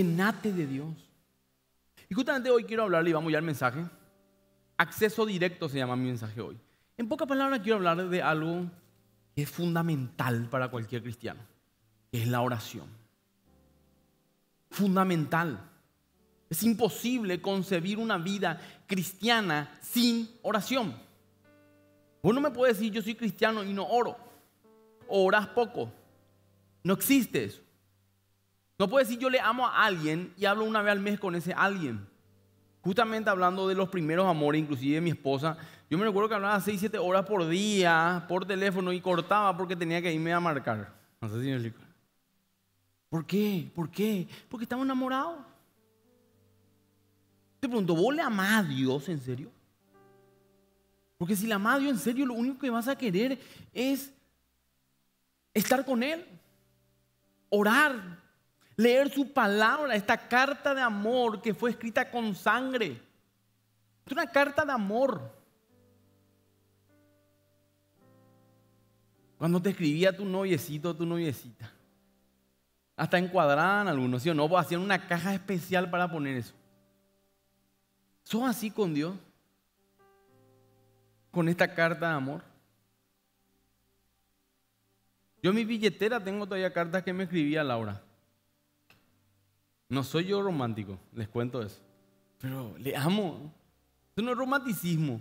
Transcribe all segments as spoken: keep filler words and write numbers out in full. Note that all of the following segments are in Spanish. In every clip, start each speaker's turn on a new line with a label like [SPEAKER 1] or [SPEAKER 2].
[SPEAKER 1] Llenate de Dios. Y justamente hoy quiero hablarle, y vamos ya al mensaje. Acceso directo se llama mi mensaje hoy. En pocas palabras quiero hablar de algo que es fundamental para cualquier cristiano, que es la oración. Fundamental. Es imposible concebir una vida cristiana sin oración. Vos no me puedes decir yo soy cristiano y no oro, o orás poco. No existe eso. No puedes decir yo le amo a alguien y hablo una vez al mes con ese alguien. Justamente hablando de los primeros amores, inclusive de mi esposa, yo me recuerdo que hablaba seis, siete horas por día por teléfono y cortaba porque tenía que irme a marcar. No sé si me explico. ¿Por qué? ¿Por qué? Porque estaba enamorado. Te pregunto, ¿vos le amás a Dios en serio? Porque si le amás a Dios en serio, lo único que vas a querer es estar con Él, orar, leer su palabra, esta carta de amor que fue escrita con sangre. Es una carta de amor. Cuando te escribía tu noviecito o tu noviecita, hasta encuadraban algunos, ¿sí o no? Hacían una caja especial para poner eso. ¿Sos así con Dios? Con esta carta de amor. Yo en mi billetera tengo todavía cartas que me escribía Laura. No soy yo romántico, les cuento eso. Pero le amo. Eso no es romanticismo.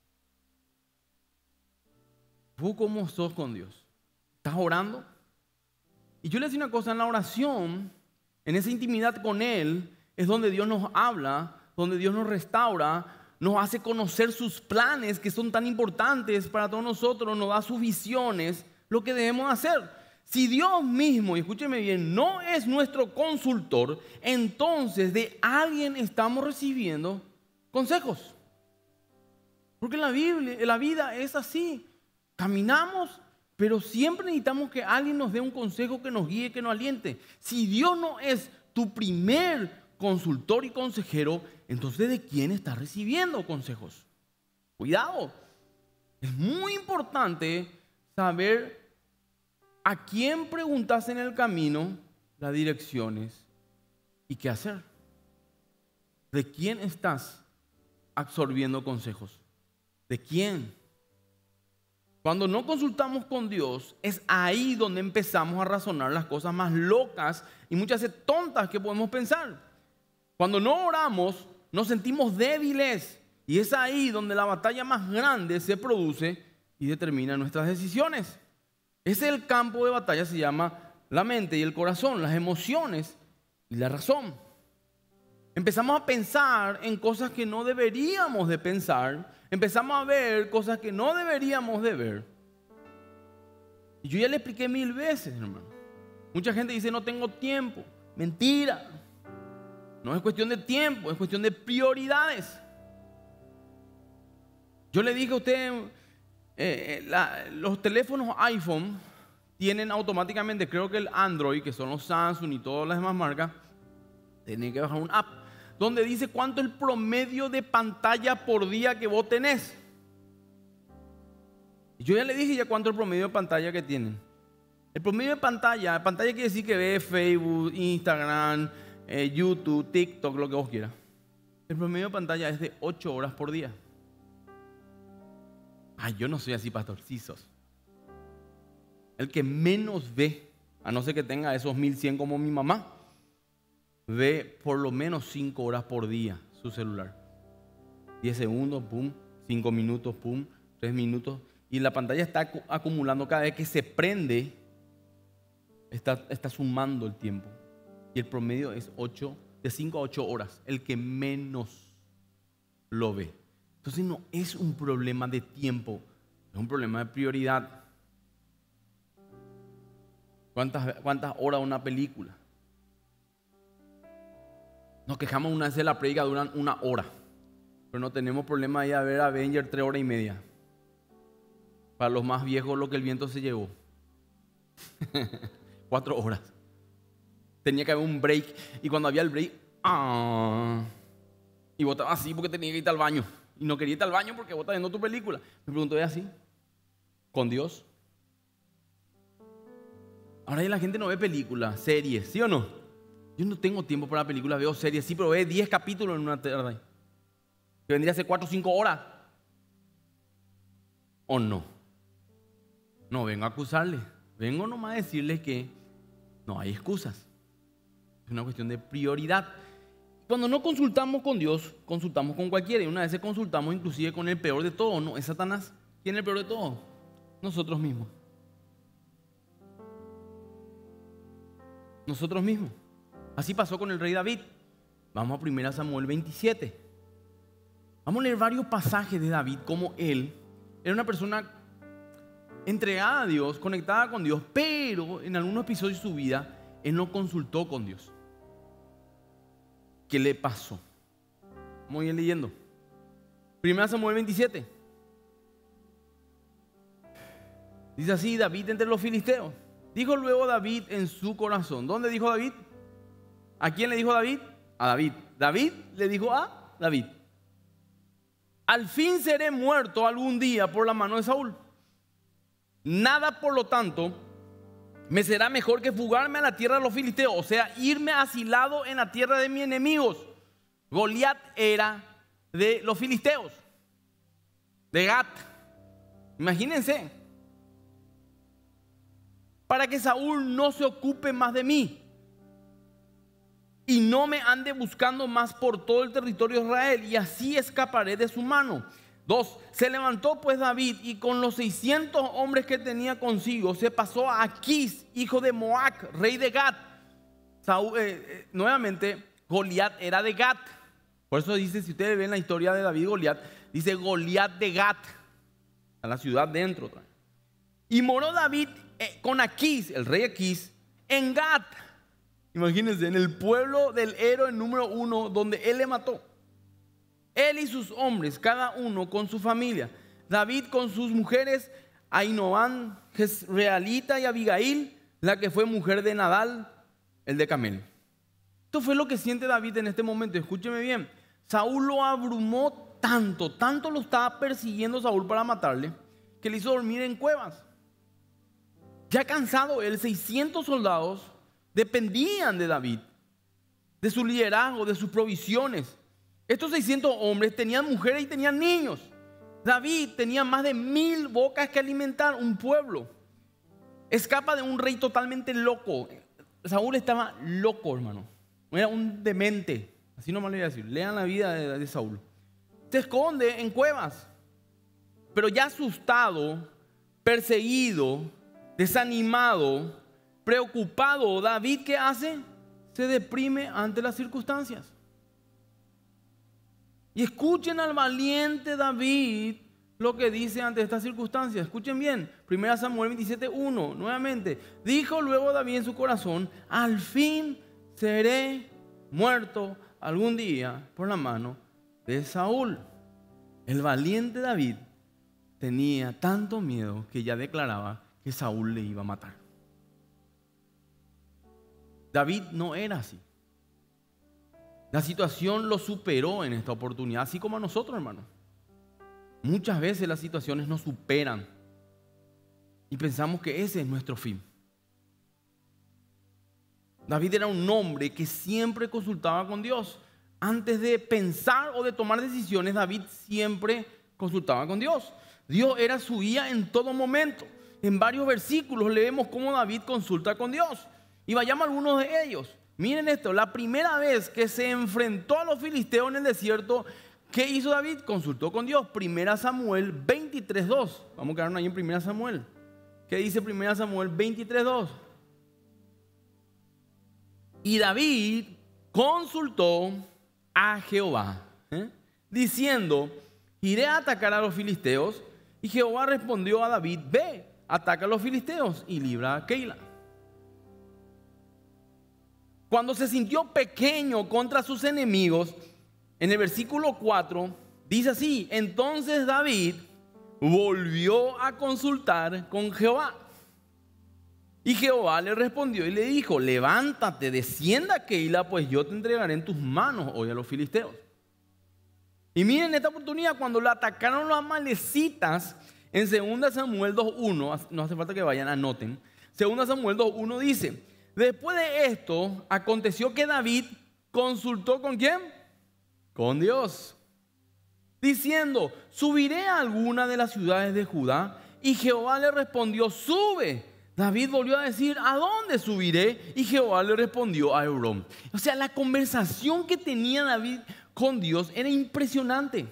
[SPEAKER 1] ¿Tú cómo sos con Dios? ¿Estás orando? Y yo le decía una cosa, en la oración, en esa intimidad con Él, es donde Dios nos habla, donde Dios nos restaura, nos hace conocer sus planes que son tan importantes para todos nosotros, nos da sus visiones, lo que debemos hacer. Si Dios mismo, y escúcheme bien, no es nuestro consultor, entonces de alguien estamos recibiendo consejos. Porque en la Biblia, en la vida es así. Caminamos, pero siempre necesitamos que alguien nos dé un consejo que nos guíe, que nos aliente. Si Dios no es tu primer consultor y consejero, entonces ¿de quién estás recibiendo consejos? Cuidado. Es muy importante saber a quién preguntas en el camino las direcciones y qué hacer. ¿De quién estás absorbiendo consejos? ¿De quién? Cuando no consultamos con Dios, es ahí donde empezamos a razonar las cosas más locas y muchas veces tontas que podemos pensar. Cuando no oramos, nos sentimos débiles y es ahí donde la batalla más grande se produce y determina nuestras decisiones. Ese es el campo de batalla, se llama la mente y el corazón, las emociones y la razón. Empezamos a pensar en cosas que no deberíamos de pensar, empezamos a ver cosas que no deberíamos de ver. Y yo ya le expliqué mil veces, hermano. Mucha gente dice no tengo tiempo. Mentira. No es cuestión de tiempo, es cuestión de prioridades. Yo le dije a usted, eh, la, los teléfonos iPhone tienen automáticamente, creo que el Android, que son los Samsung y todas las demás marcas, tienen que bajar una app donde dice cuánto es el promedio de pantalla por día que vos tenés. Y yo ya le dije ya cuánto es el promedio de pantalla que tienen. El promedio de pantalla, pantalla quiere decir que ve Facebook, Instagram, eh, YouTube, TikTok, lo que vos quieras. El promedio de pantalla es de ocho horas por día. Ay, yo no soy así, pastor, sí sos. El que menos ve, a no ser que tenga esos mil cien como mi mamá, ve por lo menos cinco horas por día su celular. diez segundos, pum, cinco minutos, pum, tres minutos. Y la pantalla está acumulando cada vez que se prende, está, está sumando el tiempo. Y el promedio es ocho, de cinco a ocho horas, el que menos lo ve. Entonces no es un problema de tiempo, es un problema de prioridad. ¿Cuántas, cuántas horas una película? Nos quejamos una vez de la predica, duran una hora. Pero no tenemos problema de ir a ver Avengers tres horas y media. Para los más viejos, lo que el viento se llevó. Cuatro horas. Tenía que haber un break. Y cuando había el break, ¡ah! Y vos estabas así porque tenía que irte al baño. Y no quería irte al baño porque vos estabas viendo tu película. Me pregunto, ¿es así? ¿Con Dios? Ahora ya la gente no ve películas, series, ¿sí o no? Yo no tengo tiempo para películas, veo series, sí, pero veo diez capítulos en una tarde. Que vendría a ser cuatro o cinco horas. ¿O no? No vengo a acusarle. Vengo nomás a decirles que no hay excusas. Es una cuestión de prioridad. Cuando no consultamos con Dios, consultamos con cualquiera. Y una vez consultamos inclusive con el peor de todos. No, es Satanás. ¿Quién es el peor de todos? Nosotros mismos. Nosotros mismos. Así pasó con el rey David. Vamos a primera Samuel veintisiete. Vamos a leer varios pasajes de David, como él era una persona entregada a Dios, conectada con Dios, pero en algunos episodios de su vida, él no consultó con Dios. ¿Qué le pasó? Vamos a ir leyendo. primera Samuel veintisiete. Dice así: David entre los filisteos. Dijo luego David en su corazón. ¿Dónde dijo David? ¿A quién le dijo David? A David. David le dijo a David: al fin seré muerto algún día por la mano de Saúl. Nada, por lo tanto, me será mejor que fugarme a la tierra de los filisteos, o sea, irme asilado en la tierra de mis enemigos. Goliat era de los filisteos, de Gat. Imagínense. Para que Saúl no se ocupe más de mí y no me ande buscando más por todo el territorio de Israel, y así escaparé de su mano. Dos, se levantó pues David y con los seiscientos hombres que tenía consigo se pasó a Aquís, hijo de Moac, rey de Gat. Saúl, eh, eh, nuevamente, Goliat era de Gat. Por eso dice, si ustedes ven la historia de David y Goliat, dice Goliat de Gat, a la ciudad dentro. Y moró David eh, con Aquís, el rey Aquís, en Gat. Imagínense, en el pueblo del héroe número uno, donde él le mató. Él y sus hombres, cada uno con su familia. David con sus mujeres, Ahinoam, Jezreelita, y Abigail, la que fue mujer de Nadal, el de Camel. Esto fue lo que siente David en este momento. Escúcheme bien. Saúl lo abrumó tanto, tanto lo estaba persiguiendo Saúl para matarle, que le hizo dormir en cuevas. Ya cansado él, seiscientos soldados dependían de David, de su liderazgo, de sus provisiones. Estos seiscientos hombres tenían mujeres y tenían niños. David tenía más de mil bocas que alimentar, un pueblo. Escapa de un rey totalmente loco. Saúl estaba loco, hermano. Era un demente. Así nomás le voy a decir. Lean la vida de, de Saúl. Se esconde en cuevas. Pero ya asustado, perseguido, desanimado, preocupado, David, ¿qué hace? Se deprime ante las circunstancias. Y escuchen al valiente David lo que dice ante estas circunstancias. Escuchen bien, primera Samuel veintisiete, uno, nuevamente. Dijo luego David en su corazón: al fin seré muerto algún día por la mano de Saúl. El valiente David tenía tanto miedo que ya declaraba que Saúl le iba a matar. David no era así. La situación lo superó en esta oportunidad, así como a nosotros, hermano. Muchas veces las situaciones nos superan y pensamos que ese es nuestro fin. David era un hombre que siempre consultaba con Dios. Antes de pensar o de tomar decisiones, David siempre consultaba con Dios. Dios era su guía en todo momento. En varios versículos leemos cómo David consulta con Dios. Y vayamos a algunos de ellos. Miren esto, la primera vez que se enfrentó a los filisteos en el desierto, ¿qué hizo David? Consultó con Dios. Primera Samuel veintitrés, dos. Vamos a quedarnos ahí en Primera Samuel. ¿Qué dice Primera Samuel veintitrés, dos? Y David consultó a Jehová, ¿eh? diciendo: iré a atacar a los filisteos. Y Jehová respondió a David: ve, ataca a los filisteos y libra a Keila. Cuando se sintió pequeño contra sus enemigos, en el versículo cuatro, dice así: entonces David volvió a consultar con Jehová. Y Jehová le respondió y le dijo: levántate, descienda a Keila, pues yo te entregaré en tus manos hoy a los filisteos. Y miren esta oportunidad, cuando le atacaron los amalecitas, en segunda Samuel dos uno, no hace falta que vayan, anoten. segunda Samuel dos uno dice: Después de esto, aconteció que David consultó ¿con quién? Con Dios, diciendo: ¿subiré a alguna de las ciudades de Judá? Y Jehová le respondió: sube. David volvió a decir: ¿a dónde subiré? Y Jehová le respondió: a Hebrón. O sea, la conversación que tenía David con Dios era impresionante.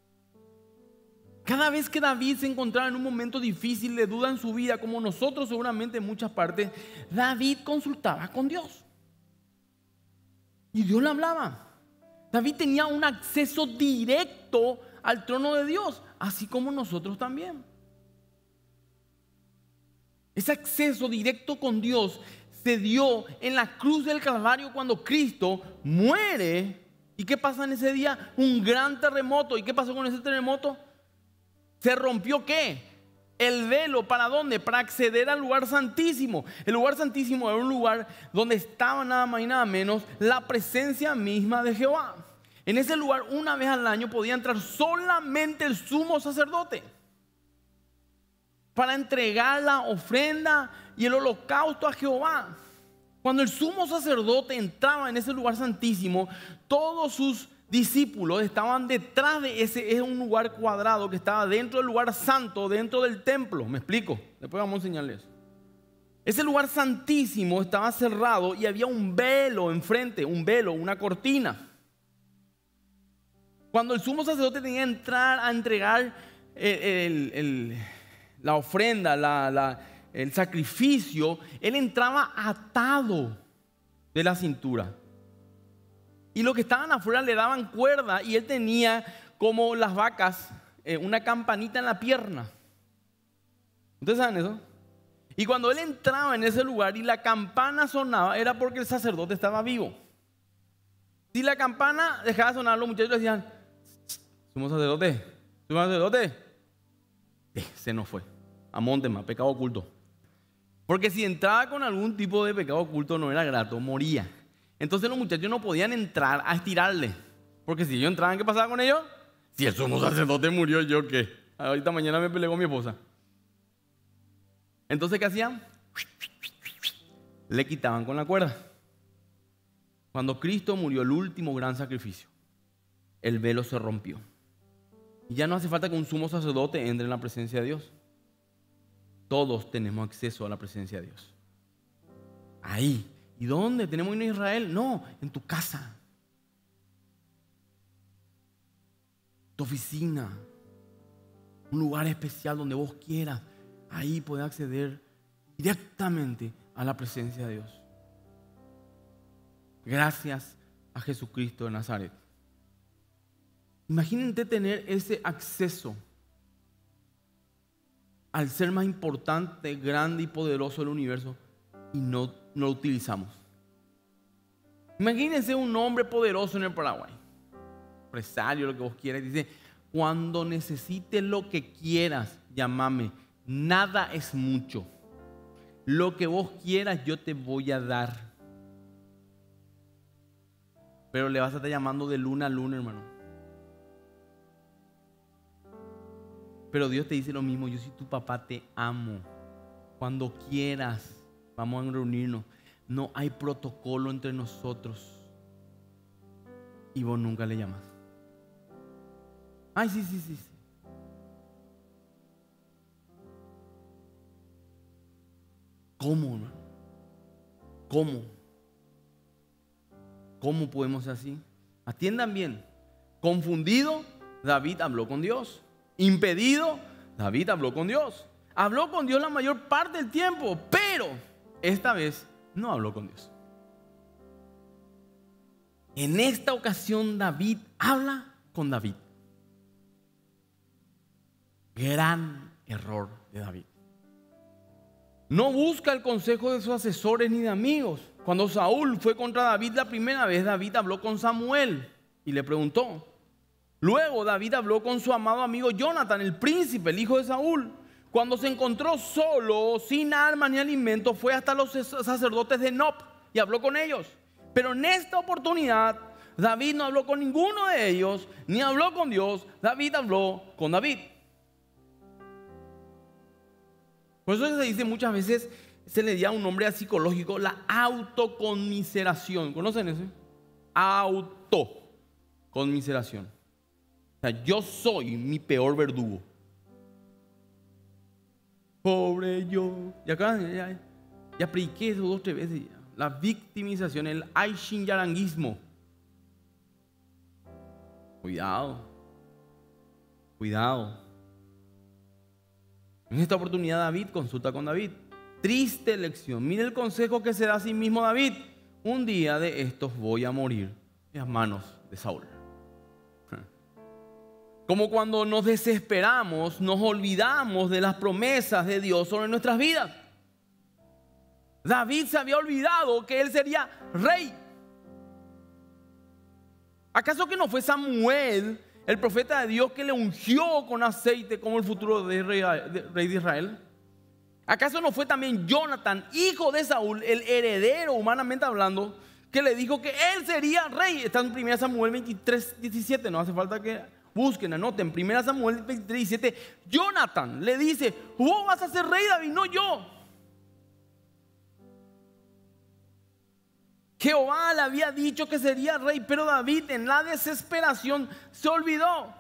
[SPEAKER 1] Cada vez que David se encontraba en un momento difícil de duda en su vida, como nosotros seguramente en muchas partes, David consultaba con Dios. Y Dios le hablaba. David tenía un acceso directo al trono de Dios, así como nosotros también. Ese acceso directo con Dios se dio en la cruz del Calvario cuando Cristo muere. ¿Y qué pasa en ese día? Un gran terremoto. ¿Y qué pasó con ese terremoto? ¿Se rompió qué? El velo. ¿Para dónde? Para acceder al lugar santísimo. El lugar santísimo era un lugar donde estaba nada más y nada menos la presencia misma de Jehová. En ese lugar, una vez al año podía entrar solamente el sumo sacerdote para entregar la ofrenda y el holocausto a Jehová. Cuando el sumo sacerdote entraba en ese lugar santísimo, todos sus discípulos estaban detrás de ese, es un lugar cuadrado que estaba dentro del lugar santo, dentro del templo. ¿Me explico? Después vamos a enseñarles. Ese lugar santísimo estaba cerrado y había un velo enfrente, un velo, una cortina. Cuando el sumo sacerdote tenía que entrar a entregar el, el, el, la ofrenda, la, la, el sacrificio, él entraba atado de la cintura. Y los que estaban afuera le daban cuerda y él tenía, como las vacas, eh, una campanita en la pierna. ¿Ustedes saben eso? Y cuando él entraba en ese lugar y la campana sonaba, era porque el sacerdote estaba vivo. Si la campana dejaba de sonar, los muchachos le decían: sumo sacerdote, sumo sacerdote. Eh, se nos fue. A monte más, pecado oculto. Porque si entraba con algún tipo de pecado oculto no era grato, moría. Entonces los muchachos no podían entrar a estirarle. Porque si ellos entraban, ¿qué pasaba con ellos? Si el sumo sacerdote murió, ¿yo qué? Ahorita mañana me peleé con mi esposa. Entonces, ¿qué hacían? Le quitaban con la cuerda. Cuando Cristo murió, el último gran sacrificio, el velo se rompió. Y ya no hace falta que un sumo sacerdote entre en la presencia de Dios. Todos tenemos acceso a la presencia de Dios. Ahí. ¿Y dónde? ¿Tenemos en Israel? No, en tu casa, tu oficina, un lugar especial donde vos quieras. Ahí podés acceder directamente a la presencia de Dios. Gracias a Jesucristo de Nazaret. Imagínate tener ese acceso al ser más importante, grande y poderoso del universo y no, no lo utilizamos. Imagínense un hombre poderoso en el Paraguay, empresario, lo que vos quieras, dice: cuando necesites lo que quieras, llámame. Nada es mucho. Lo que vos quieras yo te voy a dar. Pero le vas a estar llamando de luna a luna, hermano. Pero Dios te dice lo mismo: yo soy tu papá, te amo. Cuando quieras, vamos a reunirnos. No hay protocolo entre nosotros. Y vos nunca le llamas. Ay, sí, sí, sí, sí. ¿Cómo, hermano? ¿Cómo? ¿Cómo podemos ser así? Atiendan bien. Confundido, David habló con Dios. Impedido, David habló con Dios. Habló con Dios la mayor parte del tiempo, pero esta vez no habló con Dios. En esta ocasión David habla con David. Gran error de David. No busca el consejo de sus asesores ni de amigos. Cuando Saúl fue contra David la primera vez, David habló con Samuel y le preguntó. Luego David habló con su amado amigo Jonathan, el príncipe, el hijo de Saúl. Cuando se encontró solo, sin armas ni alimentos, fue hasta los sacerdotes de Nob y habló con ellos. Pero en esta oportunidad, David no habló con ninguno de ellos, ni habló con Dios. David habló con David. Por eso se dice muchas veces, se le dio un nombre psicológico, la autoconmiseración. ¿Conocen eso? Autoconmiseración. O sea, yo soy mi peor verdugo. Pobre yo. Y acá ya, ya prediqué eso dos o tres veces ya. La victimización, el aishinyaranguismo. Cuidado. Cuidado. En esta oportunidad David consulta con David. Triste lección. Mire el consejo que se da a sí mismo David. Un día de estos voy a morir en las manos de Saúl. Como cuando nos desesperamos, nos olvidamos de las promesas de Dios sobre nuestras vidas. David se había olvidado que él sería rey. ¿Acaso que no fue Samuel, el profeta de Dios, que le ungió con aceite como el futuro de rey de Israel? ¿Acaso no fue también Jonathan, hijo de Saúl, el heredero humanamente hablando, que le dijo que él sería rey? Está en primera Samuel veintitrés, diecisiete, no hace falta que busquen, anoten. primera Samuel veintitrés, diecisiete, Jonathan le dice: vos vas a ser rey, David, no yo. Jehová le había dicho que sería rey, pero David en la desesperación se olvidó.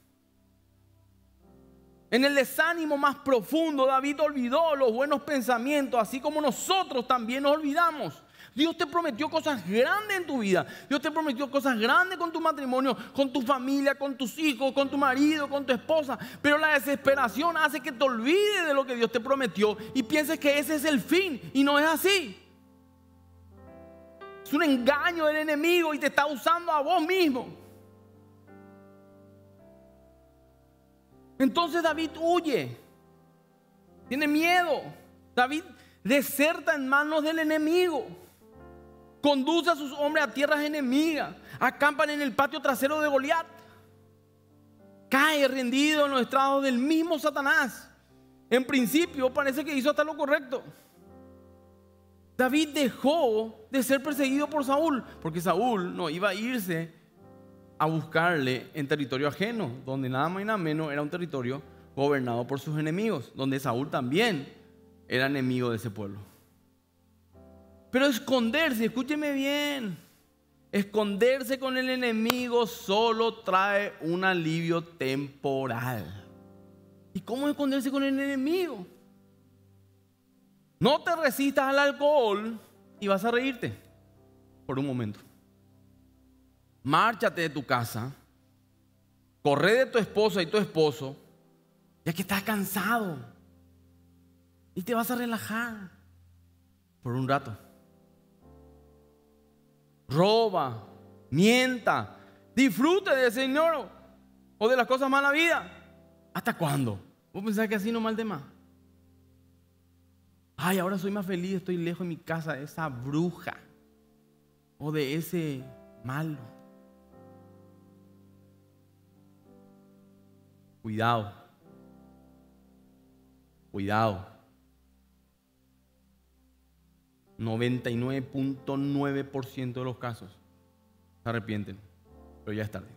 [SPEAKER 1] En el desánimo más profundo, David olvidó los buenos pensamientos, así como nosotros también nos olvidamos. Dios te prometió cosas grandes en tu vida. Dios te prometió cosas grandes con tu matrimonio, con tu familia, con tus hijos, con tu marido, con tu esposa. Pero la desesperación hace que te olvides de lo que Dios te prometió y pienses que ese es el fin, y no es así. Es un engaño del enemigo y te está usando a vos mismo. Entonces David huye, tiene miedo. David deserta en manos del enemigo, conduce a sus hombres a tierras enemigas, acampan en el patio trasero de Goliat, cae rendido en los estrados del mismo Satanás. En principio parece que hizo hasta lo correcto. David dejó de ser perseguido por Saúl, porque Saúl no iba a irse a buscarle en territorio ajeno, donde nada más y nada menos era un territorio gobernado por sus enemigos, donde Saúl también era enemigo de ese pueblo. Pero esconderse, escúcheme bien, esconderse con el enemigo solo trae un alivio temporal. ¿Y cómo esconderse con el enemigo? No te resistas al alcohol y vas a reírte por un momento. Márchate de tu casa, corre de tu esposa y tu esposo, ya que estás cansado, y te vas a relajar por un rato. Roba, mienta, disfrute del Señor o de las cosas malas de la vida. ¿Hasta cuándo? ¿Vos pensás que así no mal de más? Ay, ahora soy más feliz, estoy lejos de mi casa de esa bruja o de ese malo. Cuidado, cuidado. noventa y nueve punto nueve por ciento de los casos se arrepienten, pero ya es tarde.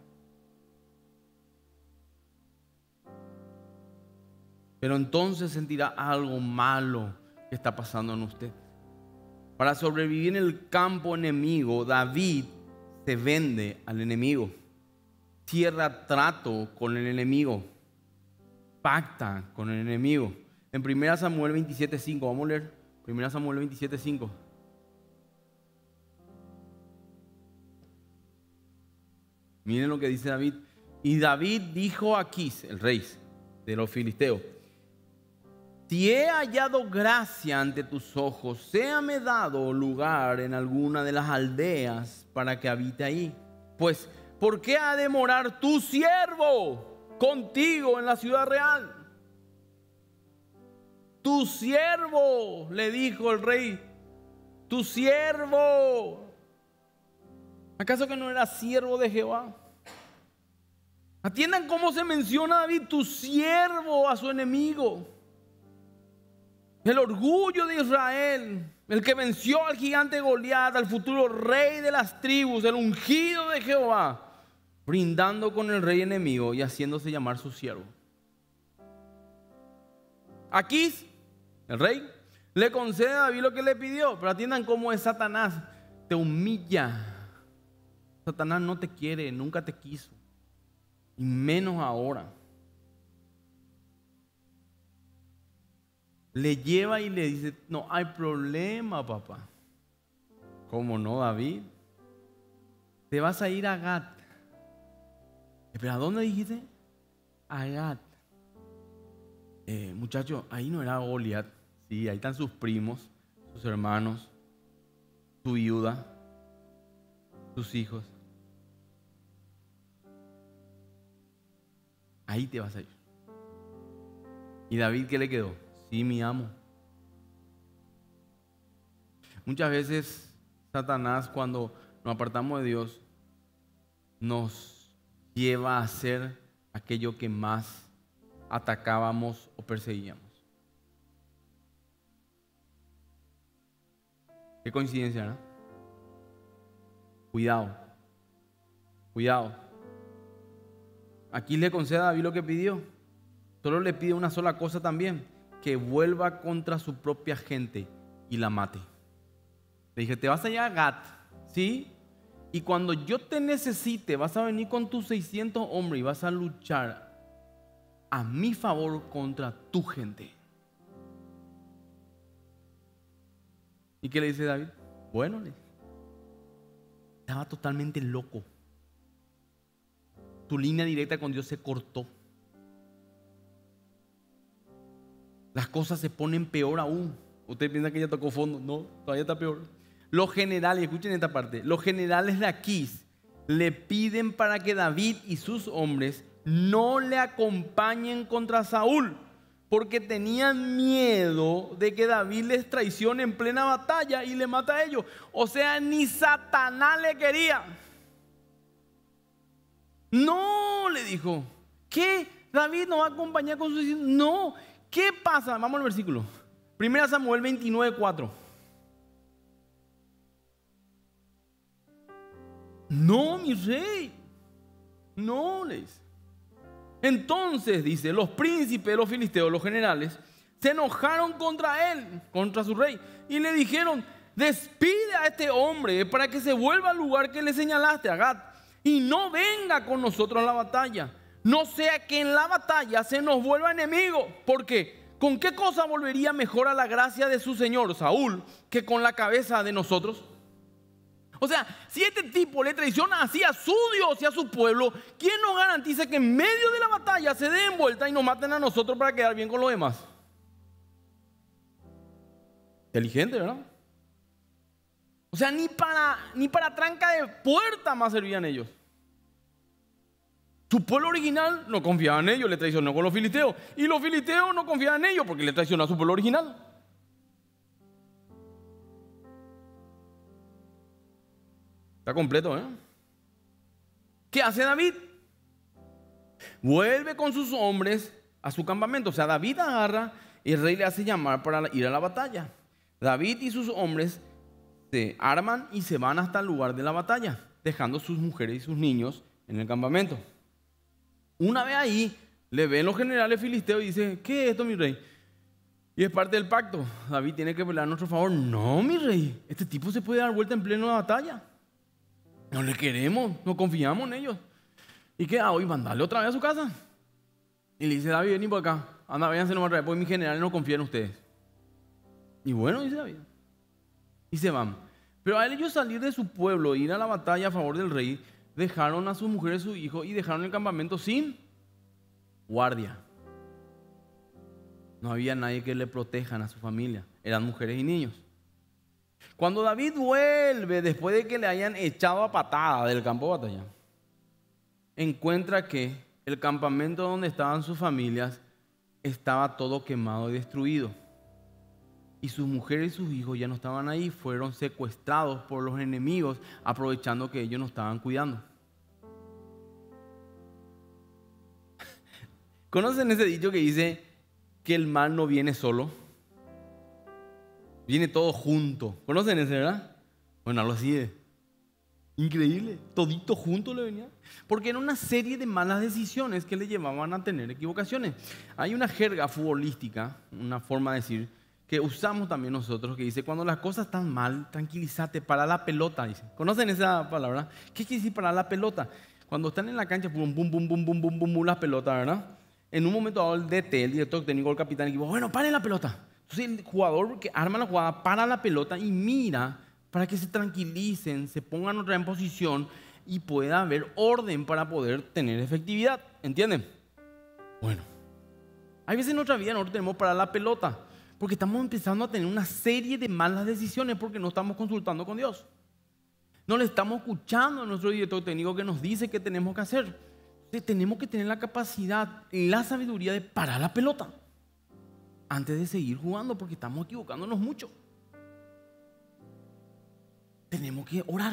[SPEAKER 1] Pero entonces sentirá algo malo que está pasando en usted. Para sobrevivir en el campo enemigo, David se vende al enemigo, cierra trato con el enemigo, pacta con el enemigo. En primera Samuel veintisiete cinco, vamos a leer primera Samuel veintisiete cinco. Miren lo que dice David. Y David dijo a Aquís, el rey de los filisteos: si he hallado gracia ante tus ojos, séame dado lugar en alguna de las aldeas para que habite ahí. Pues, ¿por qué ha de morar tu siervo contigo en la ciudad real? Tu siervo, le dijo el rey, tu siervo. ¿Acaso que no era siervo de Jehová? Atiendan cómo se menciona a David, tu siervo, a su enemigo. El orgullo de Israel, el que venció al gigante Goliat, al futuro rey de las tribus, el ungido de Jehová, brindando con el rey enemigo y haciéndose llamar su siervo. Aquís, el rey, Le concede a David lo que le pidió, pero atiendan cómo es Satanás. Te humilla. Satanás no te quiere, nunca te quiso. Y menos ahora. Le lleva y le dice, no hay problema, papá. ¿Cómo no, David? Te vas a ir a Gat. ¿Pero a dónde dijiste? A Gat. Eh, muchacho, ahí no era Goliat. Sí, ahí están sus primos, sus hermanos, su viuda, sus hijos. Ahí te vas a ir. ¿Y David qué le quedó? Sí, mi amo. Muchas veces Satanás, cuando nos apartamos de Dios, nos lleva a hacer aquello que más atacábamos o perseguíamos. Qué coincidencia, ¿no? Cuidado. Cuidado. Aquí le concede a David lo que pidió. Solo le pide una sola cosa también: que vuelva contra su propia gente y la mate. Le dije, te vas allá a Gat, ¿sí? Y cuando yo te necesite, vas a venir con tus seiscientos hombres y vas a luchar a mi favor contra tu gente. ¿Y qué le dice David? Bueno, le estaba totalmente loco. Tu línea directa con Dios se cortó. Las cosas se ponen peor aún. Usted piensa que ya tocó fondo. No, todavía está peor. Los generales, escuchen esta parte, los generales de Aquís le piden para que David y sus hombres no le acompañen contra Saúl, porque tenían miedo de que David les traicione en plena batalla y le mata a ellos. O sea, ni Satanás le quería. No, le dijo. ¿Qué? David no va a acompañar con sus hijos. No. ¿Qué pasa? Vamos al versículo. Primera Samuel veintinueve, cuatro. No, mi rey. No, le dice. Entonces, dice, los príncipes de los filisteos, los generales, se enojaron contra él, contra su rey, y le dijeron, despide a este hombre para que se vuelva al lugar que le señalaste, a Gat, y no venga con nosotros a la batalla. No sea que en la batalla se nos vuelva enemigo, porque ¿con qué cosa volvería mejor a la gracia de su señor Saúl que con la cabeza de nosotros? O sea, si este tipo le traiciona así a su Dios y a su pueblo, ¿quién nos garantiza que en medio de la batalla se den vuelta y nos maten a nosotros para quedar bien con los demás? Inteligente, ¿verdad? O sea, ni para, ni para tranca de puerta más servían ellos. Su pueblo original no confiaba en ellos, le traicionó con los filisteos. Y los filisteos no confiaban en ellos porque le traicionó a su pueblo original. Está completo, ¿eh? ¿Qué hace David? Vuelve con sus hombres a su campamento. O sea, David agarra y el rey le hace llamar para ir a la batalla. David y sus hombres se arman y se van hasta el lugar de la batalla, dejando sus mujeres y sus niños en el campamento. Una vez ahí, le ven los generales filisteos y dicen, ¿qué es esto, mi rey? Y es parte del pacto. David tiene que pelear a nuestro favor. No, mi rey, este tipo se puede dar vuelta en pleno de batalla. No le queremos, no confiamos en ellos. ¿Y qué? Ah, hoy mandarle otra vez a su casa. Y le dice, David, vení por acá. Anda, váyanse nomás otra vez, porque mis generales no confían en ustedes. Y bueno, dice David. Y se van. Pero al ellos salir de su pueblo e ir a la batalla a favor del rey, dejaron a sus mujeres y sus hijos y dejaron el campamento sin guardia. No había nadie que le protejan a su familia. Eran mujeres y niños. Cuando David vuelve, después de que le hayan echado a patada del campo de batalla, encuentra que el campamento donde estaban sus familias estaba todo quemado y destruido. Y sus mujeres y sus hijos ya no estaban ahí, fueron secuestrados por los enemigos, aprovechando que ellos no estaban cuidando. ¿Conocen ese dicho que dice que el mal no viene solo? Viene todo junto. ¿Conocen ese, verdad? Bueno, algo así de increíble. Todito junto le venía. Porque era una serie de malas decisiones que le llevaban a tener equivocaciones. Hay una jerga futbolística, una forma de decir, que usamos también nosotros, que dice, cuando las cosas están mal, tranquilízate, para la pelota, dice. ¿Conocen esa palabra? ¿Qué quiere decir para la pelota? Cuando están en la cancha, pum, pum, pum, pum, pum, pum, pum, pum, las pelotas, ¿verdad? En un momento dado el D T, el director técnico, el capitán, dijo, bueno, paren la pelota. Entonces el jugador que arma la jugada para la pelota y mira para que se tranquilicen, se pongan otra vez en posición y pueda haber orden para poder tener efectividad. ¿Entienden? Bueno, hay veces en nuestra vida nosotros tenemos para la pelota porque estamos empezando a tener una serie de malas decisiones porque no estamos consultando con Dios. No le estamos escuchando a nuestro director técnico que nos dice qué tenemos que hacer. Entonces, tenemos que tener la capacidad, la sabiduría de parar la pelota antes de seguir jugando porque estamos equivocándonos mucho. Tenemos que orar.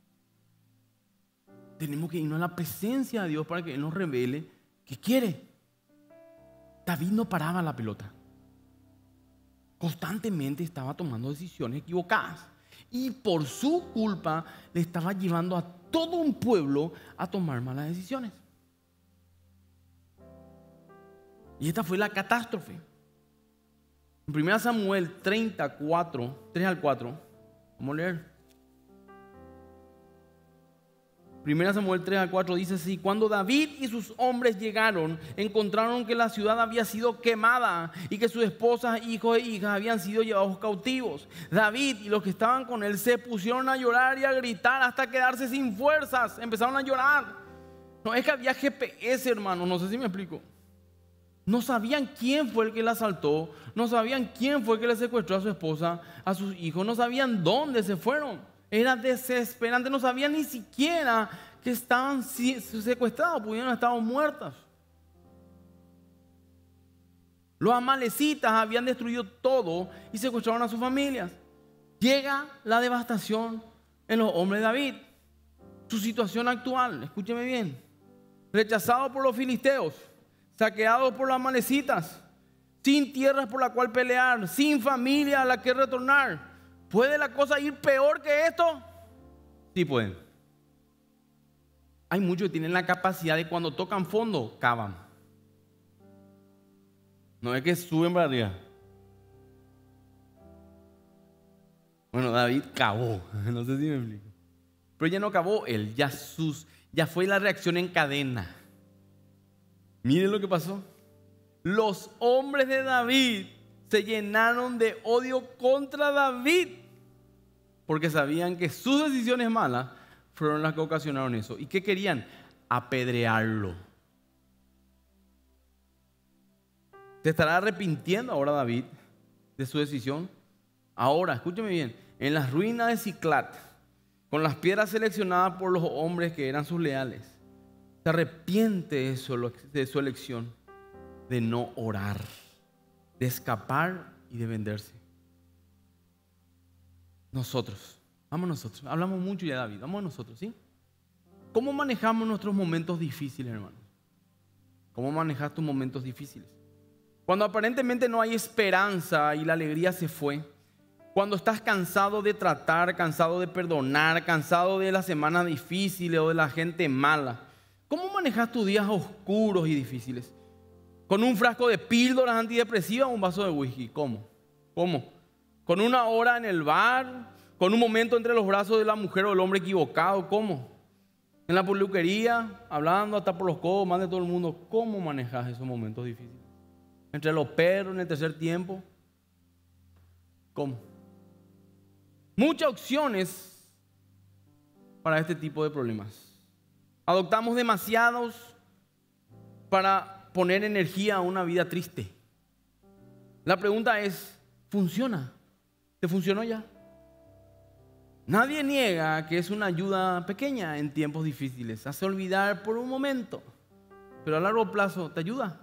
[SPEAKER 1] Tenemos que irnos a la presencia de Dios para que Él nos revele qué quiere. David no paraba la pelota. Constantemente estaba tomando decisiones equivocadas. Y por su culpa le estaba llevando a todo un pueblo a tomar malas decisiones. Y esta fue la catástrofe. En primero Samuel treinta y cuatro, tres al cuatro, vamos a leer. primero Samuel tres al cuatro dice así: cuando David y sus hombres llegaron, encontraron que la ciudad había sido quemada y que sus esposas, hijos e hijas habían sido llevados cautivos. David y los que estaban con él se pusieron a llorar y a gritar hasta quedarse sin fuerzas. Empezaron a llorar. No es que había G P S, hermano, no sé si me explico. No sabían quién fue el que la asaltó, no sabían quién fue el que le secuestró a su esposa, a sus hijos, no sabían dónde se fueron. Era desesperante, no sabían ni siquiera que estaban secuestrados, pudieron haber estado muertos. Los amalecitas habían destruido todo y secuestraron a sus familias. Llega la devastación en los hombres de David. Su situación actual, escúcheme bien: rechazado por los filisteos, saqueado por los amalecitas, sin tierras por la cual pelear, sin familia a la que retornar. ¿Puede la cosa ir peor que esto? Sí pueden. Hay muchos que tienen la capacidad de cuando tocan fondo, cavan. No es que suben para arriba. Bueno, David cavó, no sé si me explico. Pero ya no cavó él, ya, sus, ya fue la reacción en cadena. Miren lo que pasó. Los hombres de David se llenaron de odio contra David porque sabían que sus decisiones malas fueron las que ocasionaron eso. ¿Y qué querían? Apedrearlo. ¿Se estará arrepintiendo ahora David de su decisión? Ahora, escúcheme bien, en las ruinas de Siclat, con las piedras seleccionadas por los hombres que eran sus leales, se arrepiente de su, de su elección de no orar, de escapar y de venderse. Nosotros, vamos nosotros, hablamos mucho ya de David, vamos nosotros, ¿sí? ¿Cómo manejamos nuestros momentos difíciles, hermanos? ¿Cómo manejas tus momentos difíciles? Cuando aparentemente no hay esperanza y la alegría se fue, cuando estás cansado de tratar, cansado de perdonar, cansado de las semanas difíciles o de la gente mala, ¿cómo manejas tus días oscuros y difíciles? ¿Con un frasco de píldoras antidepresivas o un vaso de whisky? ¿Cómo? ¿Cómo? ¿Con una hora en el bar? ¿Con un momento entre los brazos de la mujer o el hombre equivocado? ¿Cómo? ¿En la peluquería? Hablando hasta por los codos, más de todo el mundo. ¿Cómo manejas esos momentos difíciles? ¿Entre los perros en el tercer tiempo? ¿Cómo? Muchas opciones para este tipo de problemas. Adoptamos demasiados para poner energía a una vida triste. La pregunta es, ¿funciona? ¿Te funcionó ya? Nadie niega que es una ayuda pequeña en tiempos difíciles. Hace olvidar por un momento, pero a largo plazo te ayuda.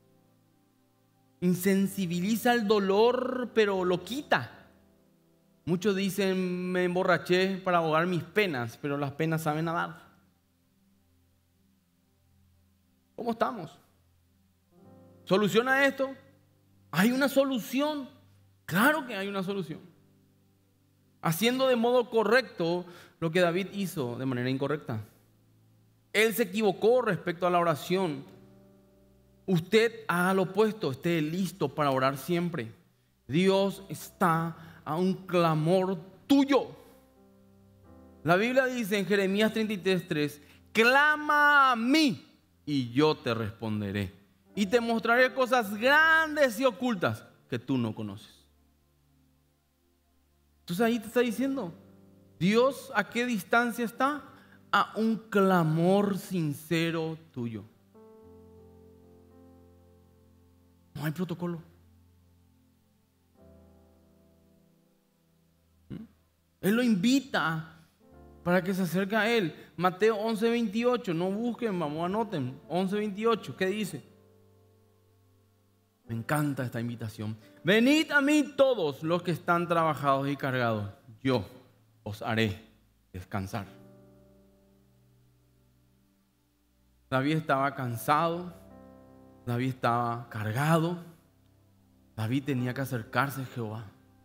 [SPEAKER 1] Insensibiliza el dolor, pero lo quita. Muchos dicen, me emborraché para ahogar mis penas, pero las penas saben nadar. ¿Cómo estamos? ¿Soluciona esto? ¿Hay una solución? Claro que hay una solución. Haciendo de modo correcto lo que David hizo de manera incorrecta. Él se equivocó respecto a la oración. Usted haga lo opuesto, esté listo para orar siempre. Dios está a un clamor tuyo. La Biblia dice en Jeremías treinta y tres, tres, clama a mí y yo te responderé y te mostraré cosas grandes y ocultas que tú no conoces. Entonces ahí te está diciendo, Dios a qué distancia está, a un clamor sincero tuyo. No hay protocolo. Él lo invita para que se acerque a Él. Mateo once, veintiocho. No busquen, vamos, anoten. once, veintiocho. ¿Qué dice? Me encanta esta invitación. Venid a mí todos los que están trabajados y cargados. Yo os haré descansar. David estaba cansado. David estaba cargado. David tenía que acercarse a Jehová.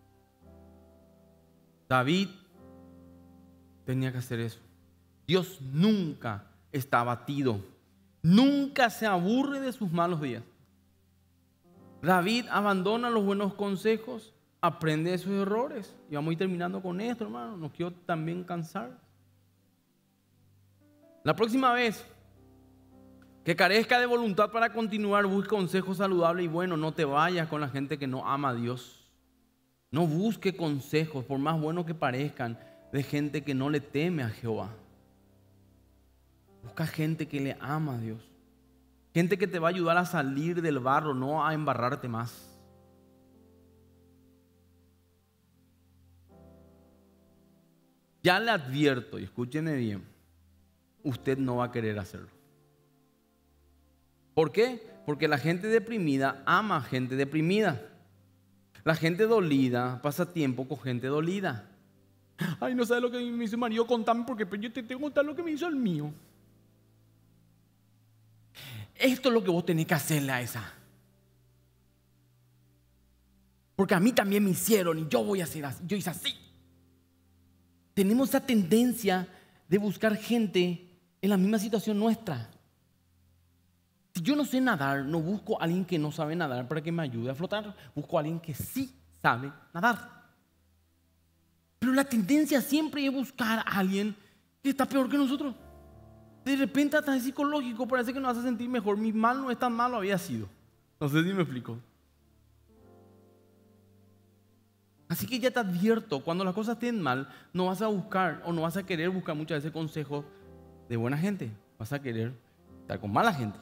[SPEAKER 1] David tenía que hacer eso. Dios nunca está abatido. Nunca se aburre de sus malos días. David abandona los buenos consejos, aprende de sus errores. Y vamos a ir terminando con esto, hermano. No quiero también cansar. La próxima vez que carezca de voluntad para continuar, busque consejos saludables y bueno, no te vayas con la gente que no ama a Dios. No busque consejos, por más buenos que parezcan, de gente que no le teme a Jehová. Busca gente que le ama a Dios. Gente que te va a ayudar a salir del barro, no a embarrarte más. Ya le advierto, y escúcheme bien, usted no va a querer hacerlo. ¿Por qué? Porque la gente deprimida ama a gente deprimida. La gente dolida pasa tiempo con gente dolida. Ay, no sabes lo que me hizo el marido, contame porque yo te tengo que contar lo que me hizo el mío. Esto es lo que vos tenés que hacerle a esa. Porque a mí también me hicieron y yo voy a hacer así, yo hice así. Tenemos esa tendencia de buscar gente en la misma situación nuestra. Si yo no sé nadar, no busco a alguien que no sabe nadar para que me ayude a flotar. Busco a alguien que sí sabe nadar. Pero la tendencia siempre es buscar a alguien que está peor que nosotros. De repente hasta es psicológico, parece que nos hace sentir mejor. Mi mal no es tan malo había sido. No sé si me explico. Así que ya te advierto, cuando las cosas estén mal, no vas a buscar o no vas a querer buscar muchas veces consejos de buena gente. Vas a querer estar con mala gente.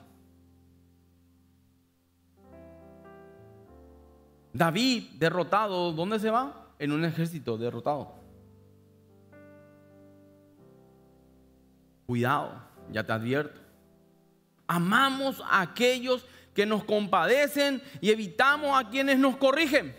[SPEAKER 1] David, derrotado, ¿dónde se va? En un ejército derrotado. Cuidado, ya te advierto. Amamos a aquellos que nos compadecen y evitamos a quienes nos corrigen.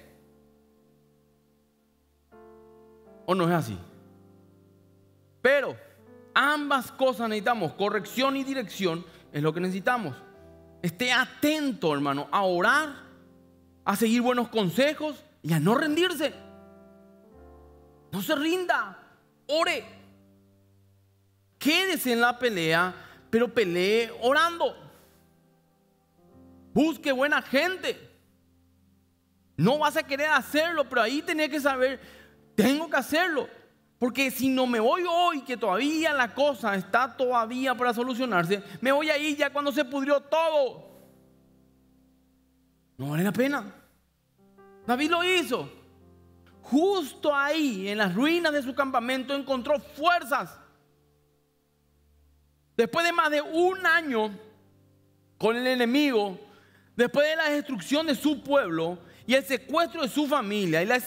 [SPEAKER 1] ¿O no es así? Pero ambas cosas necesitamos, corrección y dirección es lo que necesitamos. Esté atento, hermano, a orar, a seguir buenos consejos y a no rendirse. No se rinda, ore. Quédese en la pelea, pero pelee orando. Busque buena gente. No vas a querer hacerlo, pero ahí tenés que saber, tengo que hacerlo. Porque si no me voy hoy, que todavía la cosa está todavía para solucionarse, me voy a ir ya cuando se pudrió todo. No vale la pena. David lo hizo. Justo ahí, en las ruinas de su campamento, encontró fuerzas. Después de más de un año con el enemigo, después de la destrucción de su pueblo y el secuestro de su familia y la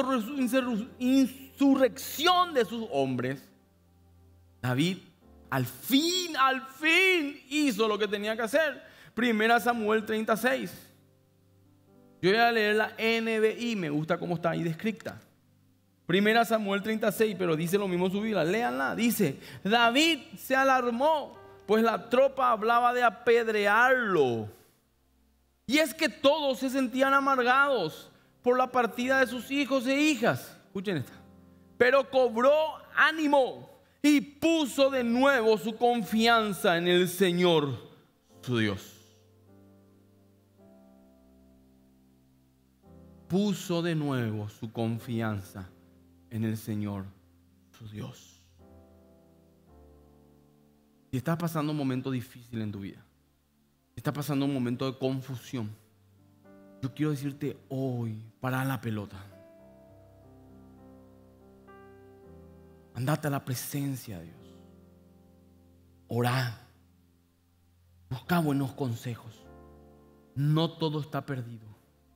[SPEAKER 1] insurrección de sus hombres, David al fin, al fin hizo lo que tenía que hacer. Primera Samuel treinta y seis. Yo voy a leer la N B I, me gusta cómo está ahí descrita. Primera Samuel treinta y seis, pero dice lo mismo en su Biblia. Léanla, dice: David se alarmó, pues la tropa hablaba de apedrearlo. Y es que todos se sentían amargados por la partida de sus hijos e hijas. Escuchen esta. Pero cobró ánimo y puso de nuevo su confianza en el Señor, su Dios. puso de nuevo su confianza en el Señor, su Dios. Si estás pasando un momento difícil en tu vida, si estás pasando un momento de confusión, yo quiero decirte hoy, para la pelota. Andate a la presencia de Dios. Orá. Busca buenos consejos. No todo está perdido.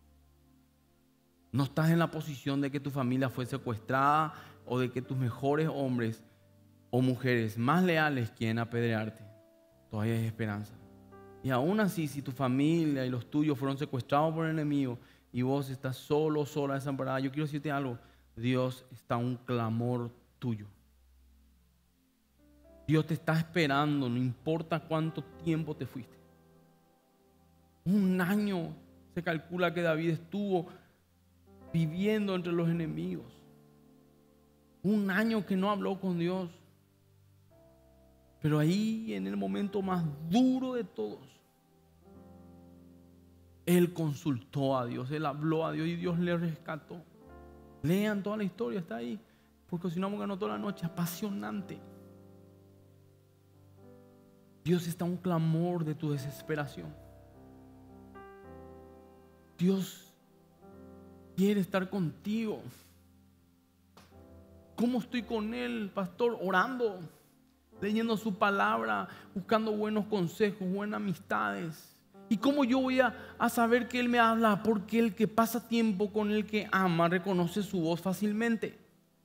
[SPEAKER 1] No estás en la posición de que tu familia fue secuestrada o de que tus mejores hombres o mujeres más leales quieren apedrearte. Todavía hay esperanza. Y aún así, si tu familia y los tuyos fueron secuestrados por el enemigo y vos estás solo, sola, desamparada, yo quiero decirte algo. Dios está a un clamor tuyo. Dios te está esperando, no importa cuánto tiempo te fuiste. Un año se calcula que David estuvo viviendo entre los enemigos. Un año que no habló con Dios. Pero ahí, en el momento más duro de todos, él consultó a Dios, él habló a Dios y Dios le rescató. Lean toda la historia, está ahí. Porque si no, hemos ganado toda la noche, apasionante. Dios está a un clamor de tu desesperación. Dios quiere estar contigo. ¿Cómo estoy con Él, pastor? Orando, leyendo su palabra, buscando buenos consejos, buenas amistades. ¿Y cómo yo voy a, a saber que Él me habla? Porque el que pasa tiempo con el que ama reconoce su voz fácilmente.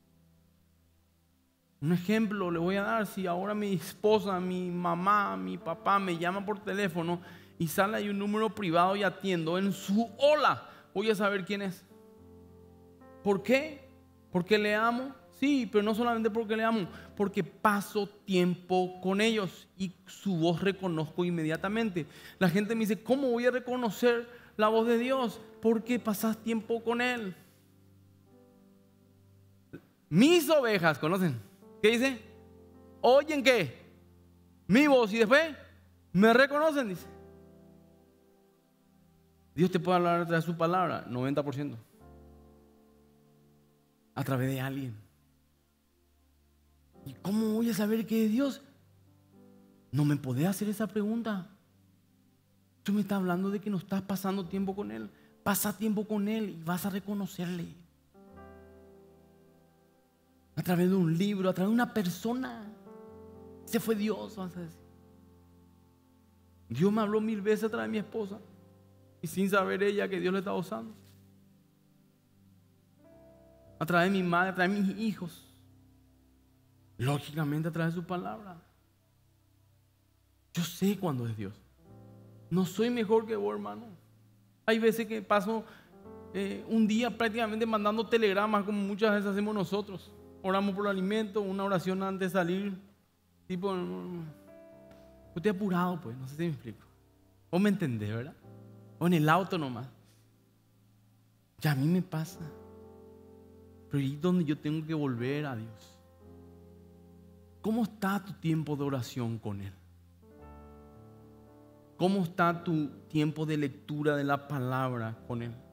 [SPEAKER 1] Un ejemplo le voy a dar. Si ahora mi esposa, mi mamá, mi papá me llama por teléfono y sale ahí un número privado y atiendo, en su hola voy a saber quién es. ¿Por qué? Porque le amo. Sí, pero no solamente porque le amo, porque paso tiempo con ellos y su voz reconozco inmediatamente. La gente me dice, ¿cómo voy a reconocer la voz de Dios? Porque pasas tiempo con Él. Mis ovejas, ¿conocen? ¿Qué dice? ¿Oyen qué? Mi voz y después me reconocen, dice. Dios te puede hablar a través de su palabra, noventa por ciento. A través de alguien. ¿Y cómo voy a saber que es Dios? No me podés hacer esa pregunta. Tú me estás hablando de que no estás pasando tiempo con Él. Pasa tiempo con Él y vas a reconocerle. A través de un libro, a través de una persona. Ese fue Dios, vas a decir. Dios me habló mil veces a través de mi esposa y sin saber ella que Dios le estaba usando. A través de mi madre, a través de mis hijos. Lógicamente a través de su palabra. Yo sé cuándo es Dios. No soy mejor que vos, hermano. Hay veces que paso eh, un día prácticamente mandando telegramas como muchas veces hacemos nosotros. Oramos por el alimento, una oración antes de salir. Tipo, yo estoy apurado, pues, no sé si me explico. Vos me entendés, ¿verdad? O en el auto nomás. Ya a mí me pasa. Pero ahí es donde yo tengo que volver a Dios. ¿Cómo está tu tiempo de oración con Él? ¿Cómo está tu tiempo de lectura de la palabra con Él?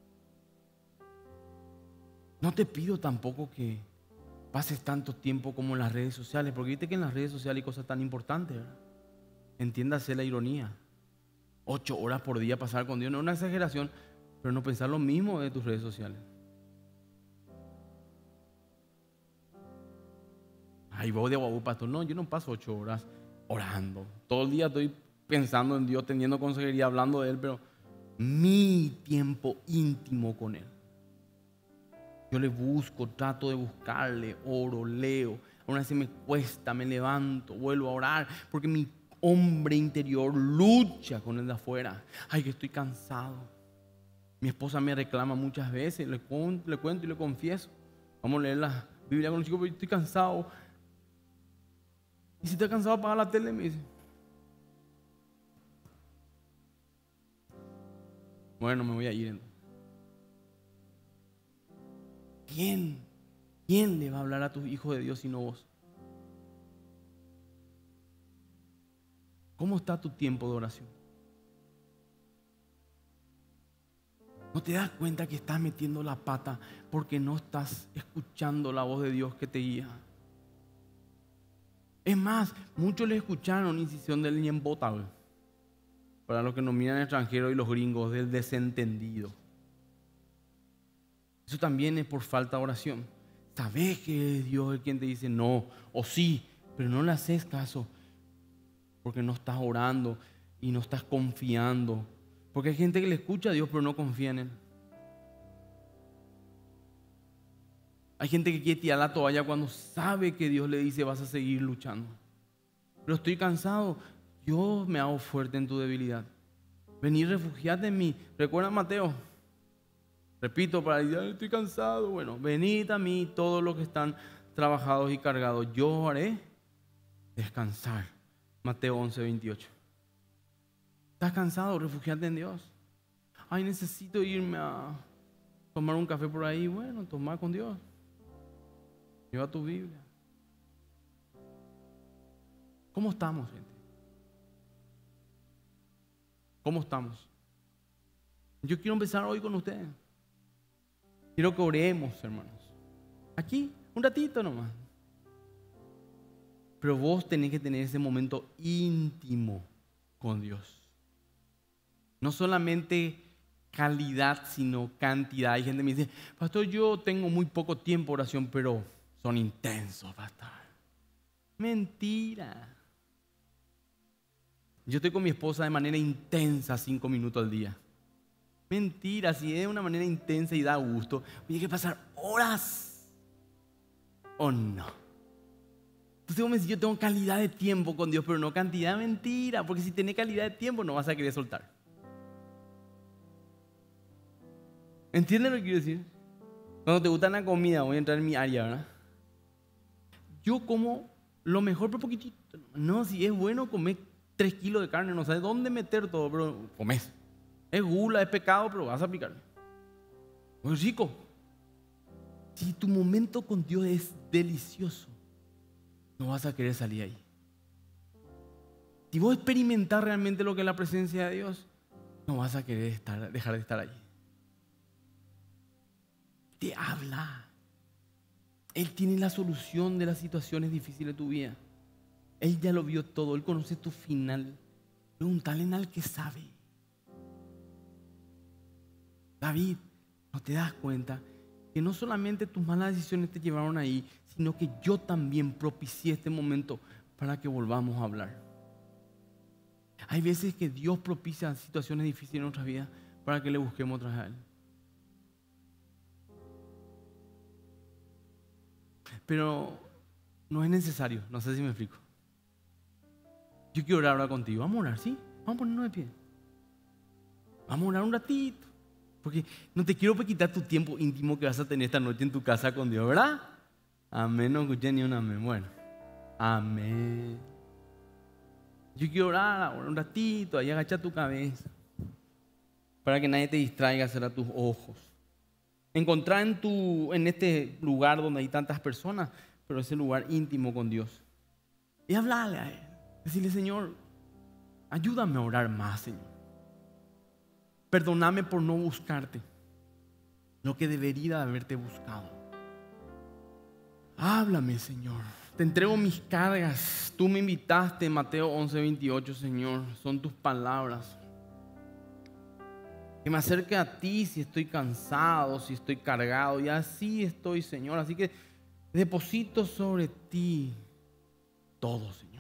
[SPEAKER 1] No te pido tampoco que pases tanto tiempo como en las redes sociales, porque viste que en las redes sociales hay cosas tan importantes, ¿verdad? Entiéndase la ironía. Ocho horas por día pasar con Dios no es una exageración, pero no pensar lo mismo de tus redes sociales. Ay, vos de guau, pastor. No, yo no paso ocho horas orando. Todo el día estoy pensando en Dios, teniendo consejería, hablando de Él, pero mi tiempo íntimo con Él. Yo le busco, trato de buscarle, oro, leo. Aún así me cuesta, me levanto, vuelvo a orar, porque mi hombre interior lucha con el de afuera. Ay, que estoy cansado. Mi esposa me reclama muchas veces, le cuento, le cuento y le confieso. Vamos a leer la Biblia con los chicos, pero estoy cansado. Y si estás cansado, apaga la tele, me dice. Bueno, me voy a ir. ¿Quién? ¿Quién le va a hablar a tus hijos de Dios sino vos? ¿Cómo está tu tiempo de oración? No te das cuenta que estás metiendo la pata porque no estás escuchando la voz de Dios que te guía. Es más, muchos le escucharon incisión del ñembota, para los que nos miran extranjeros y los gringos, del desentendido. Eso también es por falta de oración. Sabes que es Dios el quien te dice no o sí, pero no le haces caso porque no estás orando y no estás confiando. Porque hay gente que le escucha a Dios pero no confía en Él. Hay gente que quiere tirar la toalla cuando sabe que Dios le dice vas a seguir luchando. Pero estoy cansado. Yo me hago fuerte en tu debilidad. Vení, refugiate en mí. ¿Recuerda Mateo? Repito, para decir, estoy cansado. Bueno, venid a mí todos los que están trabajados y cargados. Yo haré descansar. Mateo once, veintiocho. ¿Estás cansado? Refugiate en Dios. Ay, necesito irme a tomar un café por ahí. Bueno, toma con Dios. Lleva tu Biblia. ¿Cómo estamos, gente? ¿Cómo estamos? Yo quiero empezar hoy con ustedes. Quiero que oremos, hermanos. Aquí, un ratito nomás. Pero vos tenés que tener ese momento íntimo con Dios. No solamente calidad, sino cantidad. Hay gente que me dice, pastor, yo tengo muy poco tiempo de oración, pero son intensos, pastor. Mentira. Yo estoy con mi esposa de manera intensa cinco minutos al día. Mentira, si es de una manera intensa y da gusto, hay que pasar horas. ¿O no? Entonces vos me decís, yo tengo calidad de tiempo con Dios, pero no cantidad. Mentira, porque si tenés calidad de tiempo no vas a querer soltar. ¿Entiendes lo que quiero decir? Cuando te gusta la comida, voy a entrar en mi área, ¿verdad? Yo como lo mejor por poquitito. No, si es bueno comer tres kilos de carne, no sabes dónde meter todo, pero comes. Es gula, es pecado, pero vas a picar. Muy rico. Si tu momento con Dios es delicioso, no vas a querer salir ahí. Si vos experimentás realmente lo que es la presencia de Dios, no vas a querer estar, dejar de estar ahí. Te habla. Él tiene la solución de las situaciones difíciles de tu vida. Él ya lo vio todo. Él conoce tu final. Pregúntale al que sabe. David, ¿no te das cuenta que no solamente tus malas decisiones te llevaron ahí, sino que yo también propicié este momento para que volvamos a hablar? Hay veces que Dios propicia situaciones difíciles en nuestras vidas para que le busquemos otra vez a Él. Pero no es necesario, no sé si me explico. Yo quiero orar ahora contigo. Vamos a orar, ¿sí? Vamos a ponernos de pie. Vamos a orar un ratito. Porque no te quiero quitar tu tiempo íntimo que vas a tener esta noche en tu casa con Dios, ¿verdad? Amén, no escuché ni un amén. Bueno, amén. Yo quiero orar, orar un ratito, ahí agacha tu cabeza. Para que nadie te distraiga, cerrar tus ojos. Encontrar en, tu, en este lugar donde hay tantas personas, pero ese lugar íntimo con Dios. Y hablarle a Él. Decirle, Señor, ayúdame a orar más, Señor. Perdóname por no buscarte lo que debería haberte buscado. Háblame, Señor. Te entrego mis cargas. Tú me invitaste, Mateo once, veintiocho, Señor. Son tus palabras. Que me acerque a ti si estoy cansado, si estoy cargado. Y así estoy, Señor. Así que deposito sobre ti todo, Señor.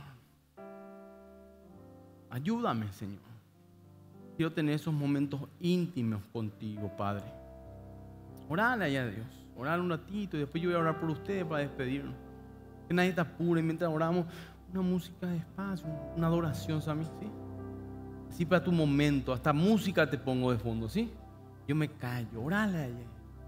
[SPEAKER 1] Ayúdame, Señor. Quiero tener esos momentos íntimos contigo, Padre. Orale allá a Dios. Orale un ratito y después yo voy a orar por ustedes para despedirnos. Que nadie te apure mientras oramos. Una música despacio, una adoración, ¿sabes? ¿Sí? Así para tu momento. Hasta música te pongo de fondo, ¿sí? Yo me callo. Orale allá.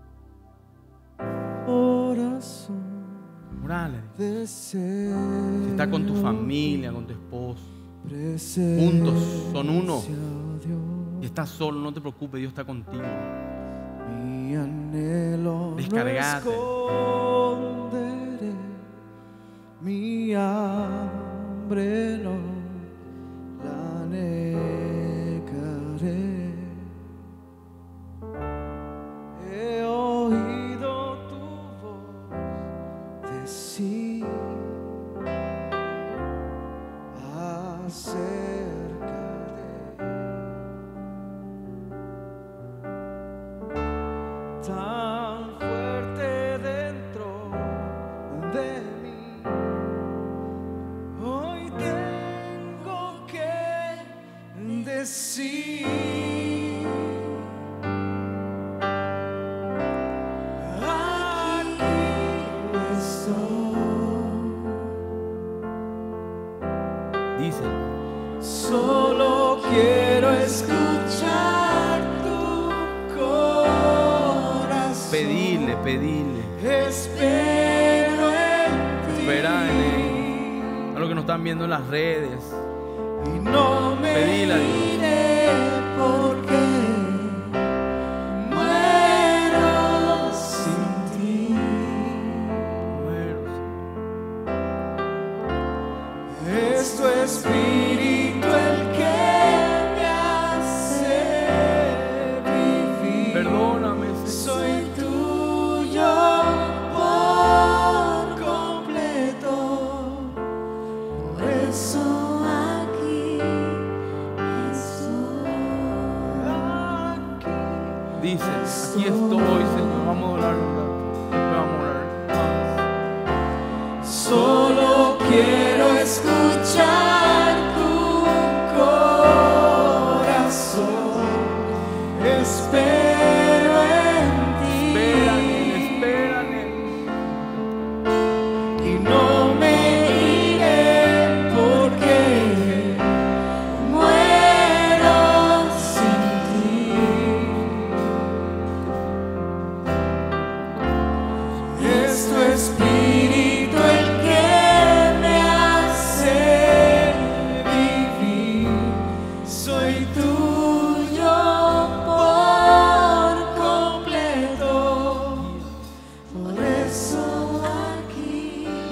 [SPEAKER 2] Corazón.
[SPEAKER 1] Orale.
[SPEAKER 2] Si
[SPEAKER 1] está con tu familia, con tu esposo. Juntos, son uno. Si estás solo, no te preocupes, Dios está contigo.
[SPEAKER 2] Mi anhelo
[SPEAKER 1] Descargate.
[SPEAKER 2] No esconderé, mi hambre no la negaré. sí. Aquí estoy.
[SPEAKER 1] Dice,
[SPEAKER 2] Solo quiero escuchar tu corazón.
[SPEAKER 1] pedile, pedile.
[SPEAKER 2] Espero en ti.
[SPEAKER 1] Espera en Él. A los que nos están viendo en las redes.
[SPEAKER 2] Y no me
[SPEAKER 1] Pedile a Dios.
[SPEAKER 2] iré porque muero sin ti.
[SPEAKER 1] Muero,
[SPEAKER 2] Es tu espíritu el que me hace vivir.
[SPEAKER 1] perdóname, Señor.
[SPEAKER 2] Soy tuyo por completo. Por eso aquí estoy. Aquí
[SPEAKER 1] Dice, aquí estoy, Señor. Vamos a orar un rato. Después vamos a orar.
[SPEAKER 2] Solo quiero escuchar tu corazón. Espero en ti.
[SPEAKER 1] Espera en Él, espera en Él.
[SPEAKER 2] Y no me iré porque muero sin ti. Es tu espíritu el que me hace vivir. Soy tuyo por completo. Por eso aquí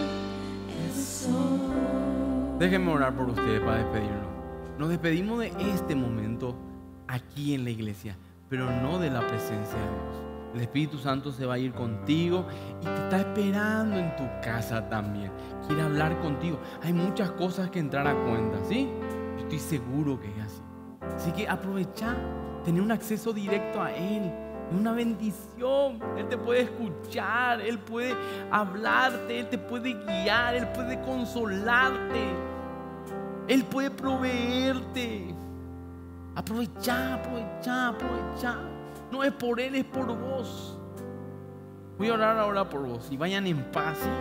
[SPEAKER 2] estoy.
[SPEAKER 1] Déjenme orar por ustedes para despedirlo. Nos despedimos de este momento aquí en la iglesia, pero no de la presencia de Dios. El Espíritu Santo se va a ir contigo y te está esperando en tu casa también. Quiere hablar contigo. Hay muchas cosas que entrar a cuenta, ¿sí? Yo estoy seguro que es así. Así que aprovecha, tener un acceso directo a Él. Es una bendición. Él te puede escuchar, Él puede hablarte, Él te puede guiar, Él puede consolarte, Él puede proveerte. Aprovecha, aprovecha, aprovecha. No es por Él, es por vos. Voy a orar ahora por vos. Y vayan en paz, ¿sí?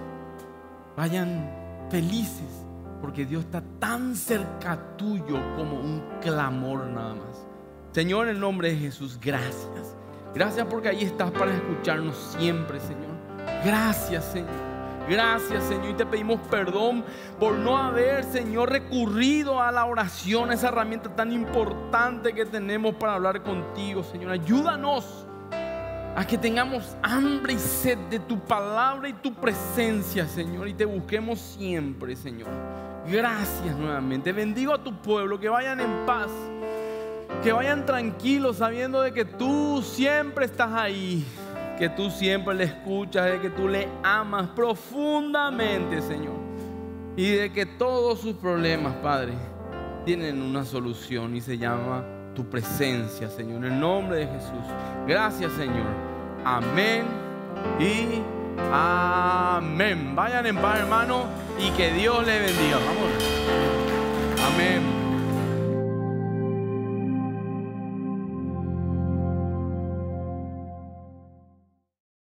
[SPEAKER 1] Vayan felices, porque Dios está tan cerca tuyo como un clamor nada más. Señor, en el nombre de Jesús, gracias. Gracias porque ahí estás para escucharnos siempre, Señor. Gracias, Señor. Gracias, Señor. Y te pedimos perdón por no haber, Señor, recurrido a la oración, esa herramienta tan importante que tenemos para hablar contigo, Señor. Ayúdanos a que tengamos hambre y sed de tu palabra y tu presencia, Señor. Y te busquemos siempre, Señor. Gracias nuevamente. Bendigo a tu pueblo, que vayan en paz, que vayan tranquilos, sabiendo de que tú siempre estás ahí, que tú siempre le escuchas, de que tú le amas profundamente, Señor, y de que todos sus problemas, Padre, tienen una solución y se llama tu presencia, Señor, en el nombre de Jesús. Gracias, Señor. Amén y amén. Vayan en paz, hermano, y que Dios les bendiga. Vamos. Amén.